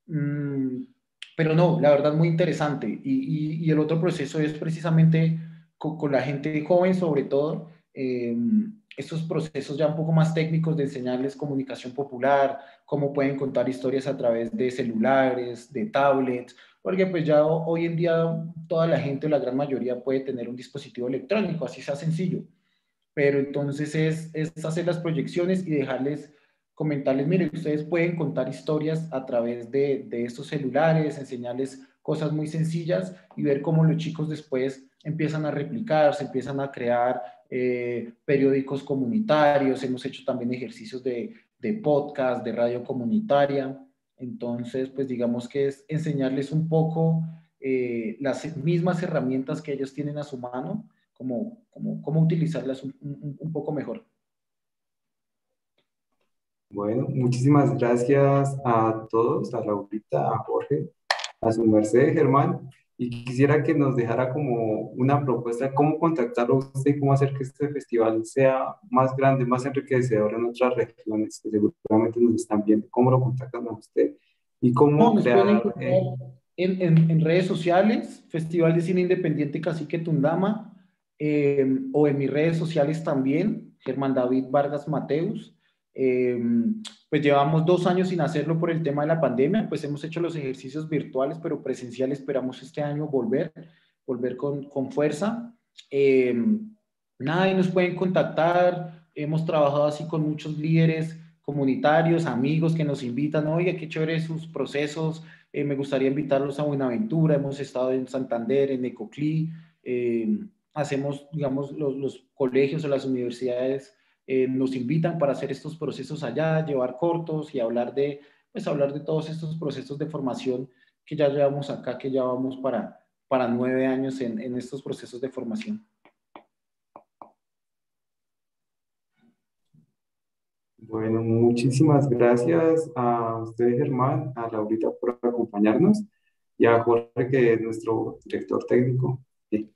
Pero no, la verdad muy interesante. Y el otro proceso es precisamente con la gente joven sobre todo, estos procesos ya un poco más técnicos de enseñarles comunicación popular, cómo pueden contar historias a través de celulares, de tablets, porque pues ya hoy en día toda la gente o la gran mayoría puede tener un dispositivo electrónico, así sea sencillo, pero entonces es hacer las proyecciones y dejarles, comentarles, miren, ustedes pueden contar historias a través de estos celulares, enseñarles cosas muy sencillas y ver cómo los chicos después empiezan a replicar, se empiezan a crear periódicos comunitarios, hemos hecho también ejercicios de podcast, de radio comunitaria, entonces pues digamos que es enseñarles un poco las mismas herramientas que ellos tienen a su mano, cómo utilizarlas un poco mejor. Bueno, muchísimas gracias a todos, a Laurita, a Jorge, a su merced, Germán. Y quisiera que nos dejara como una propuesta de cómo contactarlo a usted y cómo hacer que este festival sea más grande, más enriquecedor en otras regiones que seguramente nos están viendo. ¿Cómo lo contactan a usted? Y No, cómo nos pueden crear encontrar. en redes sociales, Festival de Cine Independiente Cacique Tundama, o en mis redes sociales también, Germán David Vargas Mateus. Pues llevamos 2 años sin hacerlo por el tema de la pandemia, pues hemos hecho los ejercicios virtuales, pero presenciales esperamos este año volver con fuerza. Nada, y nos pueden contactar, hemos trabajado así con muchos líderes comunitarios, amigos que nos invitan, oye, qué chévere sus procesos, me gustaría invitarlos a Buenaventura, hemos estado en Santander, en Necoclí, hacemos, digamos, los colegios o las universidades nos invitan para hacer estos procesos allá, llevar cortos y hablar de, pues, hablar de todos estos procesos de formación que ya llevamos acá, que ya vamos para 9 años en estos procesos de formación. Bueno, muchísimas gracias a usted, Germán, a Laurita por acompañarnos y a Jorge, que es nuestro director técnico. Sí.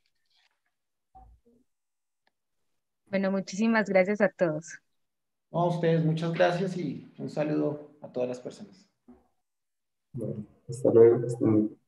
Bueno, muchísimas gracias a todos. No, a ustedes, muchas gracias y un saludo a todas las personas. Bueno, hasta luego. Hasta luego.